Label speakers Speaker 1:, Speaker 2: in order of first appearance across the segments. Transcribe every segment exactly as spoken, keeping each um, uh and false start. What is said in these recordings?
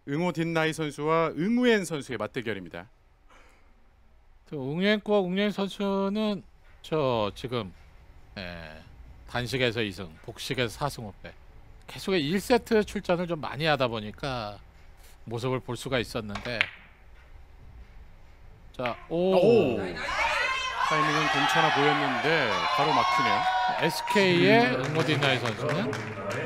Speaker 1: 응호 딘나이 선수와 응우엔 선수의 맞대결입니다.
Speaker 2: 응우엔과 응우엔 선수는 저 지금 예, 단식에서 이 승, 복식에서 사 승 오 패. 계속 일 세트 출전을 좀 많이 하다 보니까 모습을 볼 수가 있었는데 자, 오,
Speaker 1: 오! 타이밍은 괜찮아 보였는데 바로 막히네요.
Speaker 2: 에스케이의 응호 딘나이 선수는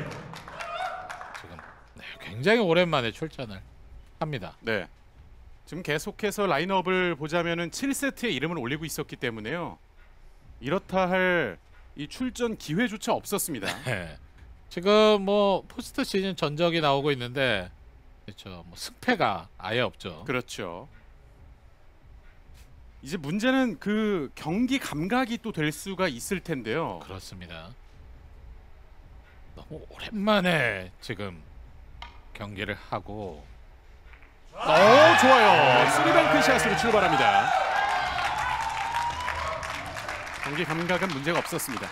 Speaker 2: 지금 네, 굉장히 오랜만에 출전을 합니다.
Speaker 1: 네. 지금 계속해서 라인업을 보자면은 칠 세트에 이름을 올리고 있었기 때문에요. 이렇다 할 이 출전 기회조차 없었습니다.
Speaker 2: 네. 지금 뭐 포스트 시즌 전적이 나오고 있는데 그렇죠. 뭐 승패가 아예 없죠.
Speaker 1: 그렇죠. 이제 문제는 그 경기 감각이 또 될 수가 있을 텐데요.
Speaker 2: 그렇습니다. 너무 오랜만에 지금 경기를 하고
Speaker 1: 오, 좋아요. 쓰리뱅크 샷으로 출발합니다. 경기 감각은 문제가 없었습니다.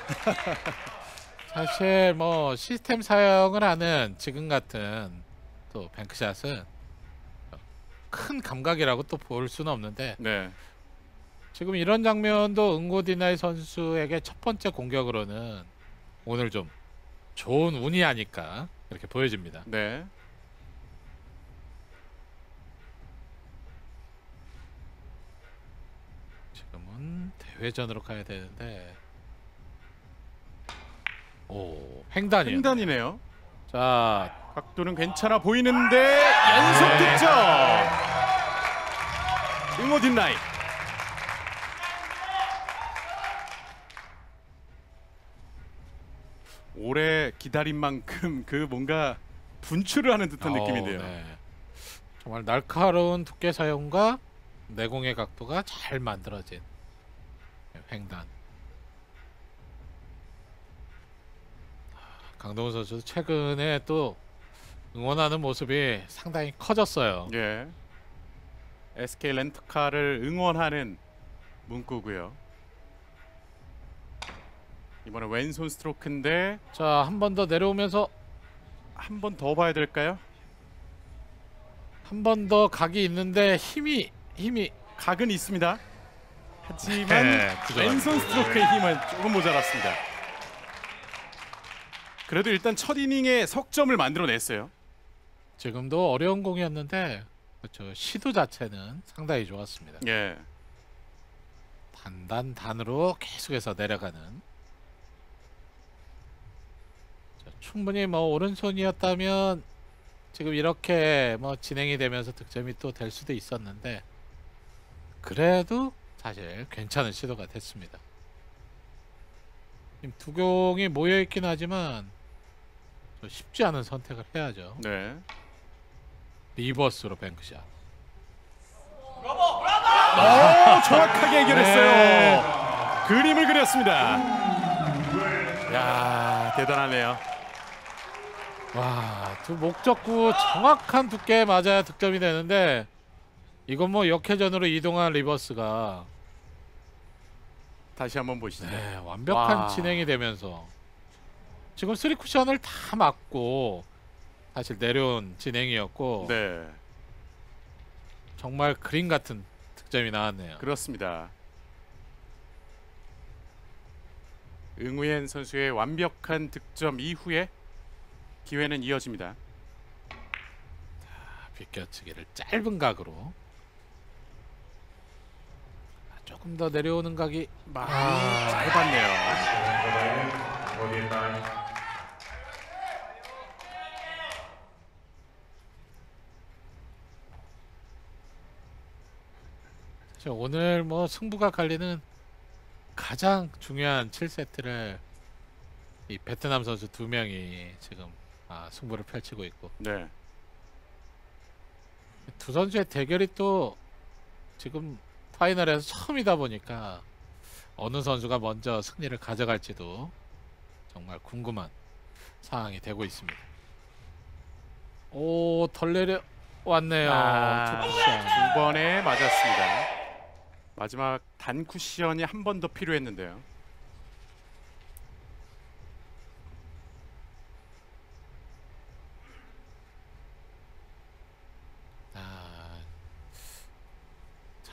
Speaker 2: 사실 뭐 시스템 사용을 하는 지금 같은 또 뱅크샷은 큰 감각이라고 또 볼 수는 없는데
Speaker 1: 네.
Speaker 2: 지금 이런 장면도 응고 딘나이 선수에게 첫 번째 공격으로는 오늘 좀 좋은 운이 아닐까 이렇게 보여집니다.
Speaker 1: 네.
Speaker 2: 지금은 대회전으로 가야 되는데 오, 횡단이요.
Speaker 1: 횡단이네요.
Speaker 2: 자,
Speaker 1: 각도는 괜찮아 보이는데 연속 득점. 응호 딘나이. 오래 기다린 만큼 그 뭔가 분출을 하는 듯한
Speaker 2: 어,
Speaker 1: 느낌인데요.
Speaker 2: 네. 정말 날카로운 두께 사용과 내공의 각도가 잘 만들어진 횡단. 강동원 선수 최근에 또 응원하는 모습이 상당히 커졌어요.
Speaker 1: 예. 에스케이 렌터카를 응원하는 문구고요. 이번에 왼손 스트로크인데
Speaker 2: 자, 한 번 더 내려오면서
Speaker 1: 한 번 더 봐야 될까요?
Speaker 2: 한 번 더 각이 있는데 힘이 힘이
Speaker 1: 각은 있습니다. 하지만
Speaker 2: 네,
Speaker 1: 왼손 스트로크의 힘은 조금 모자랐습니다. 그래도 일단 첫 이닝에 석점을 만들어냈어요.
Speaker 2: 지금도 어려운 공이었는데 그렇죠. 시도 자체는 상당히 좋았습니다.
Speaker 1: 예.
Speaker 2: 단단단으로 계속해서 내려가는. 자, 충분히 뭐 오른손이었다면 지금 이렇게 뭐 진행이 되면서 득점이 또 될 수도 있었는데 그래도 사실 괜찮은 시도가 됐습니다. 지금 두 공이 모여 있긴 하지만 좀 쉽지 않은 선택을 해야죠.
Speaker 1: 네.
Speaker 2: 리버스로 뱅크샷.
Speaker 1: 오, 정확하게 해결했어요.
Speaker 2: 네.
Speaker 1: 그림을 그렸습니다. 야, 대단하네요.
Speaker 2: 와, 두 목적구 정확한 두께에 맞아야 득점이 되는데 이건 뭐 역회전으로 이동한 리버스가
Speaker 1: 다시 한번 보시죠.
Speaker 2: 네, 완벽한
Speaker 1: 와.
Speaker 2: 진행이 되면서 지금 쓰리 쿠션을 다 맞고 사실 내려온 진행이었고
Speaker 1: 네,
Speaker 2: 정말 그림 같은 득점이 나왔네요.
Speaker 1: 그렇습니다. 응우엔 선수의 완벽한 득점 이후에 기회는 이어집니다.
Speaker 2: 비껴치기를 짧은 각으로 조금 더 내려오는 각이
Speaker 1: 많이
Speaker 2: 아.
Speaker 1: 짧았네요.
Speaker 2: 사실 오늘 뭐 승부가 갈리는 가장 중요한 칠 세트를 이 베트남 선수 두 명이 지금 아, 승부를 펼치고 있고
Speaker 1: 네,
Speaker 2: 두 선수의 대결이 또 지금 파이널에서 처음이다 보니까 어느 선수가 먼저 승리를 가져갈지도 정말 궁금한 상황이 되고 있습니다. 오, 덜 내려왔네요.
Speaker 1: 아,
Speaker 2: 투 쿠션.
Speaker 1: 두 번에 맞았습니다. 마지막 단 쿠션이 한 번 더 필요했는데요.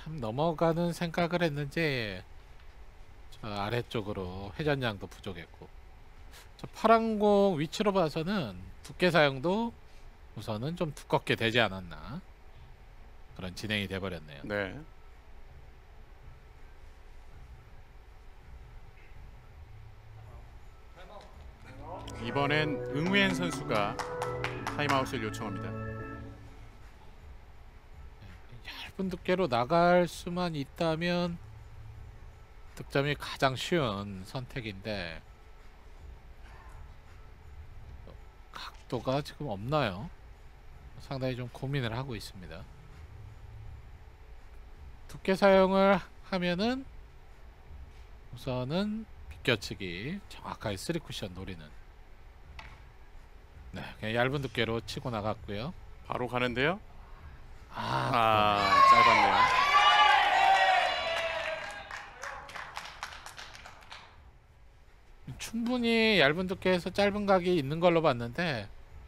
Speaker 2: 참 넘어가는 생각을 했는지 저 아래쪽으로 회전량도 부족했고, 저 파란 공 위치로 봐서는 두께 사용도 우선은 좀 두껍게 되지 않았나, 그런 진행이 돼버렸네요.
Speaker 1: 네. 이번엔 응우엔 선수가 타임아웃을 요청합니다.
Speaker 2: 얇은 두께로 나갈 수만 있다면 득점이 가장 쉬운 선택인데 각도가 지금 없나요? 상당히 좀 고민을 하고 있습니다. 두께 사용을 하면은 우선은 비껴치기 정확하게 쓰리 쿠션 노리는, 네, 그냥 얇은 두께로 치고 나갔고요.
Speaker 1: 바로 가는데요.
Speaker 2: 아,
Speaker 1: 아, 짧았네요.
Speaker 2: 충분히 얇은 두께에서 짧은 각이 있는 걸로 봤는데,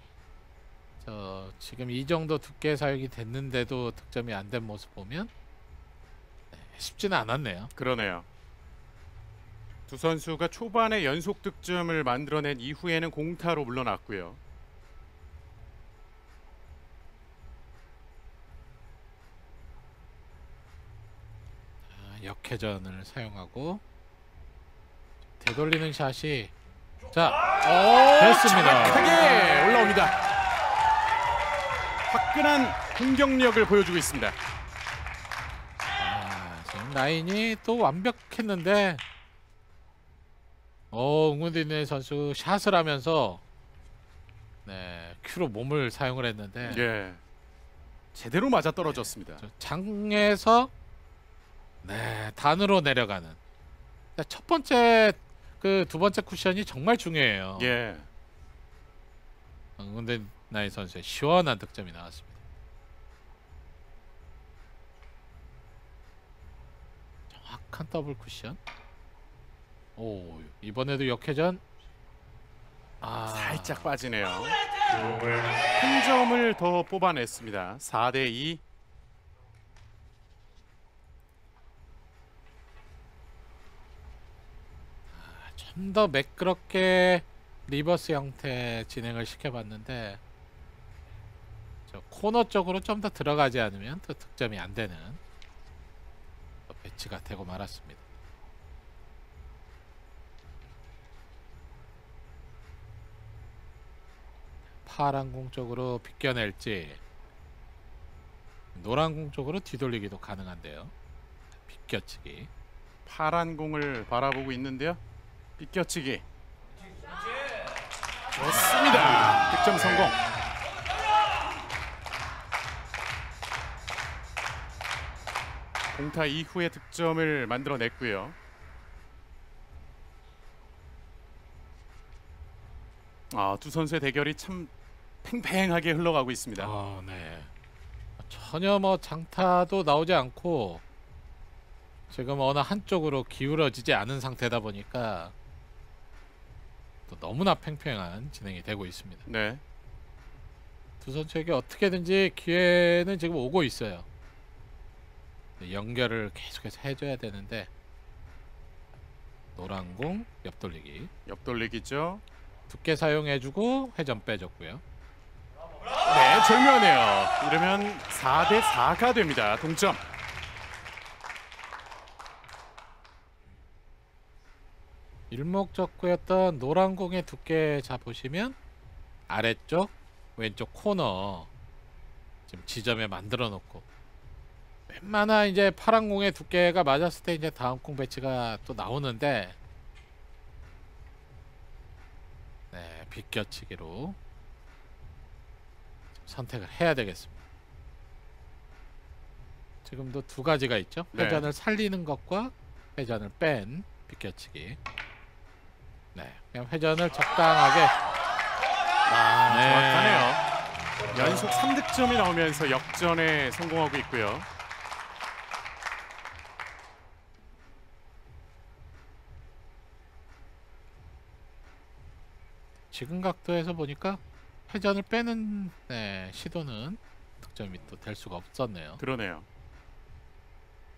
Speaker 2: 저 지금 이 정도 두께 사용이 됐는데도 득점이 안 된 모습 보면 네, 쉽지는 않았네요.
Speaker 1: 그러네요. 두 선수가 초반에 연속 득점을 만들어낸 이후에는 공타로 물러났고요.
Speaker 2: 자, 역회전을 사용하고 되돌리는 샷이, 자,
Speaker 1: 오,
Speaker 2: 됐습니다.
Speaker 1: 정확하게 올라옵니다. 화끈한 공격력을 보여주고 있습니다.
Speaker 2: 아, 지금 라인이 또 완벽했는데 어, 응우디네 선수 샷을 하면서 네, 큐로 몸을 사용을 했는데
Speaker 1: 예, 제대로 맞아 떨어졌습니다.
Speaker 2: 저 장에서 네, 단으로 내려가는, 첫 번째 그 두 번째 쿠션이 정말 중요해요.
Speaker 1: 예,
Speaker 2: 응우디네 선수의 시원한 득점이 나왔습니다. 정확한 더블 쿠션. 오, 이번에도 역회전. 아,
Speaker 1: 살짝 빠지네요. 한 점을 더 뽑아냈습니다. 사 대 이.
Speaker 2: 좀 더 매끄럽게 리버스 형태 진행을 시켜봤는데 저 코너 쪽으로 좀 더 들어가지 않으면 또 득점이 안 되는 또 배치가 되고 말았습니다. 파란 공 쪽으로 비껴낼지 노란 공 쪽으로 뒤돌리기도 가능한데요. 비껴치기.
Speaker 1: 파란 공을 바라보고 있는데요. 비껴치기. 좋습니다. 득점 성공. 공타 이후에 득점을 만들어냈고요. 아, 두 선수의 대결이 참 팽팽하게 흘러가고 있습니다.
Speaker 2: 아, 네. 전혀 뭐 장타도 나오지 않고 지금 어느 한쪽으로 기울어지지 않은 상태다 보니까 또 너무나 팽팽한 진행이 되고 있습니다.
Speaker 1: 네.
Speaker 2: 두 선수에게 어떻게든지 기회는 지금 오고 있어요. 연결을 계속해서 해줘야 되는데 노란 공 옆돌리기.
Speaker 1: 옆돌리기죠.
Speaker 2: 두께 사용해주고 회전 빼줬고요.
Speaker 1: 네, 절묘하네요. 이러면 사 대 사가 됩니다. 동점.
Speaker 2: 일목적구였던 노란 공의 두께 자 보시면 아래쪽 왼쪽 코너 지금 지점에 만들어 놓고 웬만한 이제 파란 공의 두께가 맞았을 때 이제 다음 공 배치가 또 나오는데 네, 비껴치기로 선택을 해야 되겠습니다. 지금도 두 가지가 있죠.
Speaker 1: 네.
Speaker 2: 회전을 살리는 것과 회전을 뺀 비껴치기. 네, 그냥 회전을 적당하게.
Speaker 1: 아,
Speaker 2: 네.
Speaker 1: 정확하네요. 연속 삼 득점이 나오면서 역전에 성공하고 있고요.
Speaker 2: 지금 각도에서 보니까 회전을 빼는 네, 시도는 득점이 또 될 수가 없었네요.
Speaker 1: 그러네요.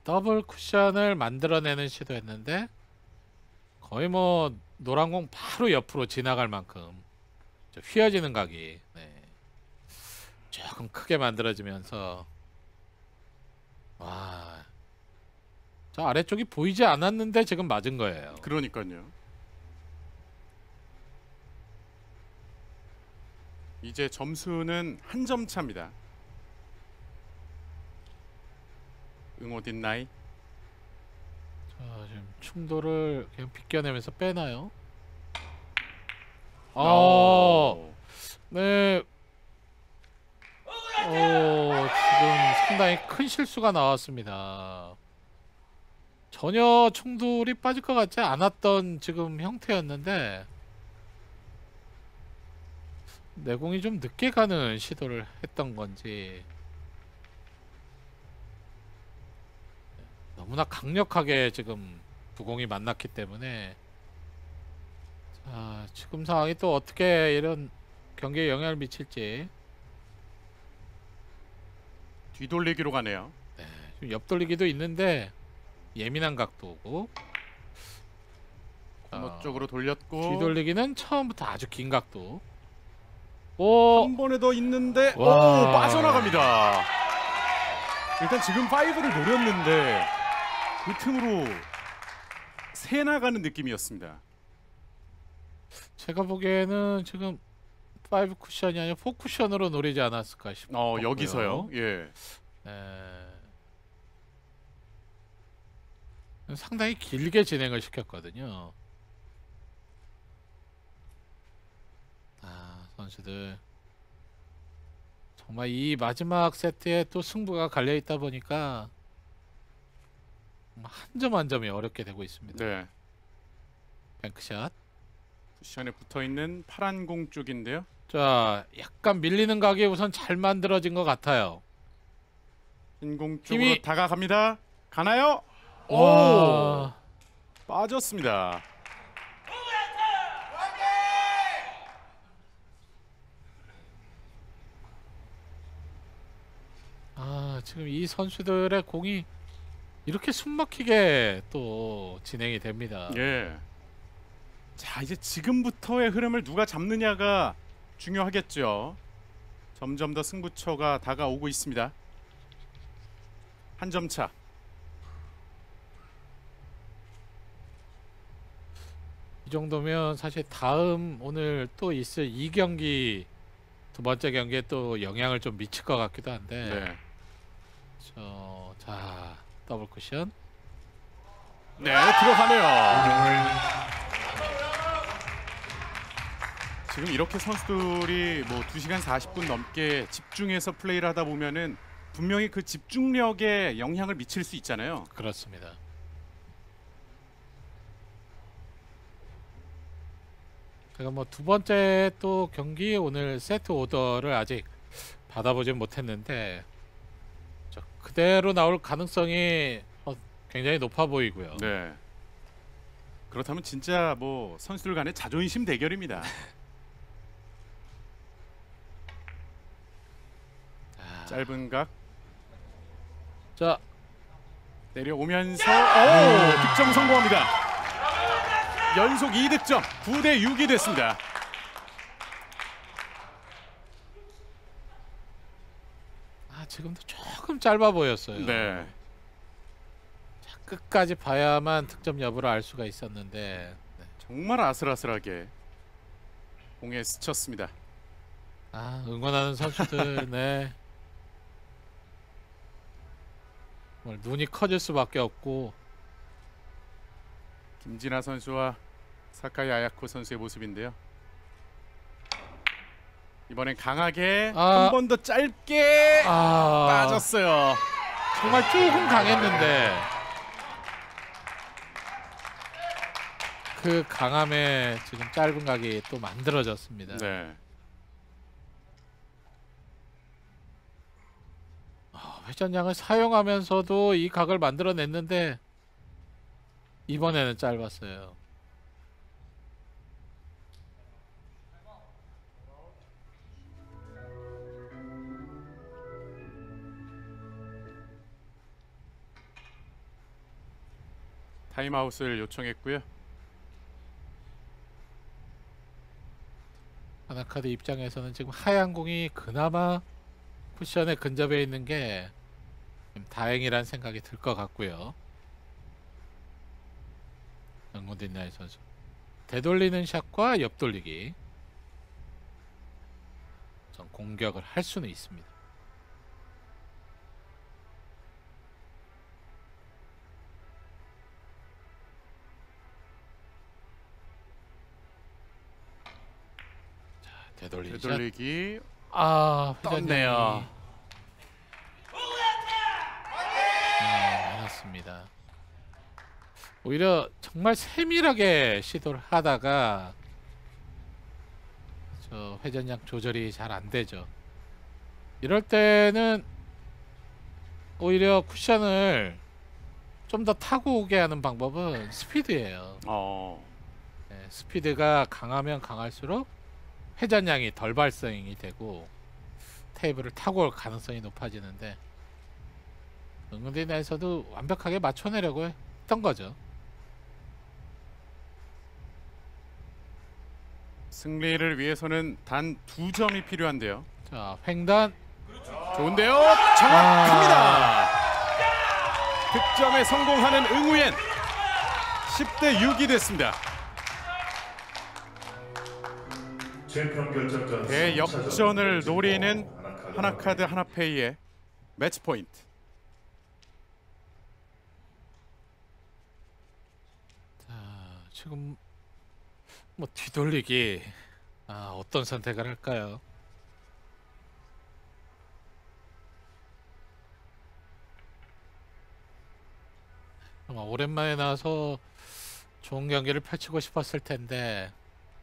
Speaker 2: 더블 쿠션을 만들어내는 시도했는데 거의 뭐 노란 공 바로 옆으로 지나갈 만큼 저 휘어지는 각이 네. 조금 크게 만들어지면서 와, 저 아래쪽이 보이지 않았는데 지금 맞은 거예요.
Speaker 1: 그러니까요. 이제 점수는 한 점 차입니다. 응오딘 나이.
Speaker 2: 자, 지금 충돌을 그냥 비껴내면서 빼나요? 어,
Speaker 1: 어.
Speaker 2: 네. 어, 지금 상당히 큰 실수가 나왔습니다. 전혀 충돌이 빠질 것 같지 않았던 지금 형태였는데 내공이 좀 늦게 가는 시도를 했던 건지 너무나 강력하게 지금 두 공이 만났기 때문에 자, 지금 상황이 또 어떻게 이런 경기에 영향을 미칠지
Speaker 1: 뒤돌리기로 가네요.
Speaker 2: 네, 좀 옆돌리기도 있는데 예민한 각도고
Speaker 1: 코너 쪽으로 돌렸고
Speaker 2: 뒤돌리기는 처음부터 아주 긴 각도. 오,
Speaker 1: 한 번에 더 있는데 오
Speaker 2: 와.
Speaker 1: 빠져나갑니다. 일단 지금 파이브를 노렸는데 그 틈으로 새 나가는 느낌이었습니다.
Speaker 2: 제가 보기에는 지금 파이브 쿠션이 아니라 포 쿠션으로 노리지 않았을까 싶어요.
Speaker 1: 어 여기서요. 예.
Speaker 2: 네. 상당히 길게 진행을 시켰거든요. 아, 선수들 정말 이 마지막 세트에 또 승부가 갈려 있다 보니까 한 점 한 점이 어렵게 되고 있습니다.
Speaker 1: 네.
Speaker 2: 뱅크샷.
Speaker 1: 쿠션에 붙어 있는 파란 공 쪽인데요.
Speaker 2: 자, 약간 밀리는 각이 우선 잘 만들어진 것 같아요.
Speaker 1: 흰 공 쪽으로
Speaker 2: 힘이-
Speaker 1: 다가갑니다. 가나요? 오
Speaker 2: 와.
Speaker 1: 빠졌습니다.
Speaker 2: 아, 지금 이 선수들의 공이 이렇게 숨막히게 또 진행이 됩니다.
Speaker 1: 예. 자 이제 지금부터의 흐름을 누가 잡느냐가 중요하겠죠. 점점 더 승부처가 다가오고 있습니다. 한 점 차.
Speaker 2: 이 정도면 사실 다음 오늘 또 있을 이 경기 두 번째 경기에 또 영향을 좀 미칠 것 같기도 한데.
Speaker 1: 네.
Speaker 2: 저, 자, 더블 쿠션.
Speaker 1: 네 들어가네요. 지금 이렇게 선수들이 뭐 두 시간 사십 분 넘게 집중해서 플레이를 하다 보면은 분명히 그 집중력에 영향을 미칠 수 있잖아요.
Speaker 2: 그렇습니다. 제가 뭐 두 번째 또 경기 오늘 세트 오더를 아직 받아보진 못했는데 저 그대로 나올 가능성이 어, 굉장히 높아 보이고요.
Speaker 1: 네. 그렇다면 진짜 뭐 선수들 간의 자존심 대결입니다.
Speaker 2: 자,
Speaker 1: 짧은 각
Speaker 2: 자,
Speaker 1: 내려오면서 오 득점 성공합니다. 연속 이 득점 구 대 육이 됐습니다.
Speaker 2: 아, 지금도 조금 짧아 보였어요.
Speaker 1: 네.
Speaker 2: 자, 끝까지 봐야만 득점 여부를 알 수가 있었는데 네.
Speaker 1: 정말 아슬아슬하게 공에 스쳤습니다.
Speaker 2: 아, 응원하는 선수들 네. 정말 눈이 커질 수밖에 없고
Speaker 1: 김진아 선수와 사카이 아야코 선수의 모습인데요. 이번엔 강하게
Speaker 2: 아.
Speaker 1: 한 번 더 짧게
Speaker 2: 아,
Speaker 1: 빠졌어요.
Speaker 2: 정말 조금 강했는데 그 강함에 지금 짧은 각이 또 만들어졌습니다.
Speaker 1: 네.
Speaker 2: 아, 회전량을 사용하면서도 이 각을 만들어냈는데 이번에는 짧았어요.
Speaker 1: 타임아웃을 요청했고요.
Speaker 2: 하나카드 입장에서는 지금 하얀 공이 그나마 쿠션에 근접해 있는 게 좀 다행이란 생각이 들 것 같고요. 응원딘나이 선수 되돌리는 샷과 옆돌리기 전 공격을 할 수는 있습니다. 자, 되돌리기 샷.
Speaker 1: 되돌리기
Speaker 2: 아,
Speaker 1: 떴네요.
Speaker 2: 네, 맞았습니다. 오히려 정말 세밀하게 시도를 하다가 저 회전량 조절이 잘 안 되죠. 이럴 때는 오히려 쿠션을 좀 더 타고 오게 하는 방법은 스피드예요.
Speaker 1: 어.
Speaker 2: 네, 스피드가 강하면 강할수록 회전량이 덜 발생이 되고 테이블을 타고 올 가능성이 높아지는데 응원딘나에서도 완벽하게 맞춰내려고 했던 거죠.
Speaker 1: 승리를 위해서는 단 두 점이 필요한데요.
Speaker 2: 자, 횡단.
Speaker 1: 좋은데요. 정확합니다. 득점에 성공하는 응우엔 십 대 육이 됐습니다. 대역전을 노리는 하나카드 하나페이의 매치 포인트.
Speaker 2: 자, 지금 뭐 뒤돌리기 아, 어떤 선택을 할까요? 아마 오랜만에 나와서 좋은 경기를 펼치고 싶었을 텐데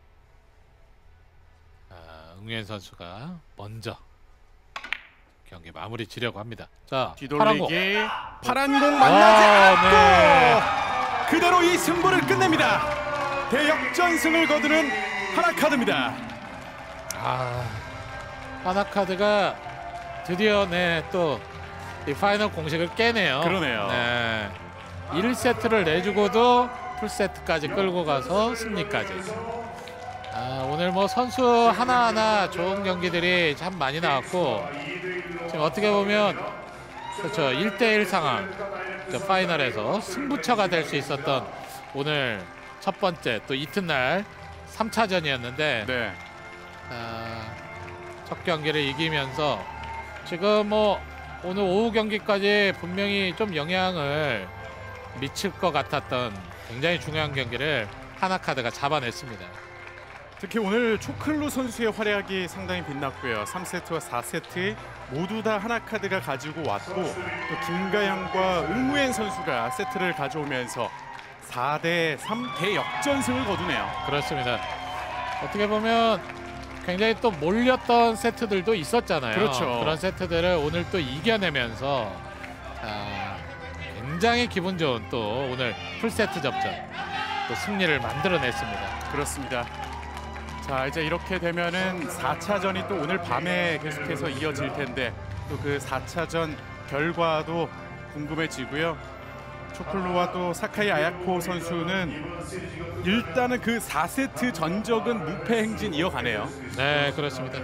Speaker 2: 아, 응우엔 선수가 먼저 경기 마무리 지려고 합니다. 자, 파란 공.
Speaker 1: 뒤돌리기 파란 공 만나지 않고
Speaker 2: 네.
Speaker 1: 그대로 이 승부를 끝냅니다. 대역전승을 거두는 하나카드입니다.
Speaker 2: 아, 하나카드가 드디어 네, 또 이 파이널 공식을 깨네요.
Speaker 1: 그러네요.
Speaker 2: 네. 일 세트를 내주고도 풀세트까지 끌고 가서 승리까지. 아, 오늘 뭐 선수 하나하나 좋은 경기들이 참 많이 나왔고 지금 어떻게 보면 그렇죠, 일 대 일 상황 저 파이널에서 승부처가 될 수 있었던 오늘 첫 번째 또 이튿날 삼 차전이었는데
Speaker 1: 네.
Speaker 2: 아, 첫 경기를 이기면서 지금 뭐 오늘 오후 경기까지 분명히 좀 영향을 미칠 것 같았던 굉장히 중요한 경기를 하나카드가 잡아냈습니다.
Speaker 1: 특히 오늘 초클루 선수의 활약이 상당히 빛났고요. 삼 세트와 사 세트 모두 다 하나카드가 가지고 왔고 또 김가영과 응우엔 선수가 세트를 가져오면서 사 대 삼 대역전승을 거두네요.
Speaker 2: 그렇습니다. 어떻게 보면 굉장히 또 몰렸던 세트들도 있었잖아요.
Speaker 1: 그렇죠.
Speaker 2: 그런 세트들을 오늘 또 이겨내면서 아, 굉장히 기분 좋은 또 오늘 풀세트 접전 또 승리를 만들어냈습니다.
Speaker 1: 그렇습니다. 자, 이제 이렇게 되면은 사 차전이 또 오늘 밤에 계속해서 이어질 텐데 또 그 사 차전 결과도 궁금해지고요. 초클루와 또 사카이 아야코 선수는 일단은 그 사 세트 전적은 무패 행진 이어가네요.
Speaker 2: 네, 그렇습니다.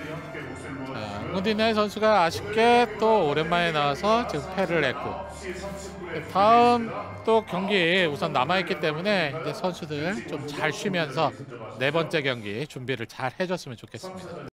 Speaker 2: 응원딘나이 선수가 아쉽게 또 오랜만에 나와서 지금 패를 했고 다음 또 경기 우선 남아있기 때문에 이제 선수들 좀 잘 쉬면서 네 번째 경기 준비를 잘 해줬으면 좋겠습니다.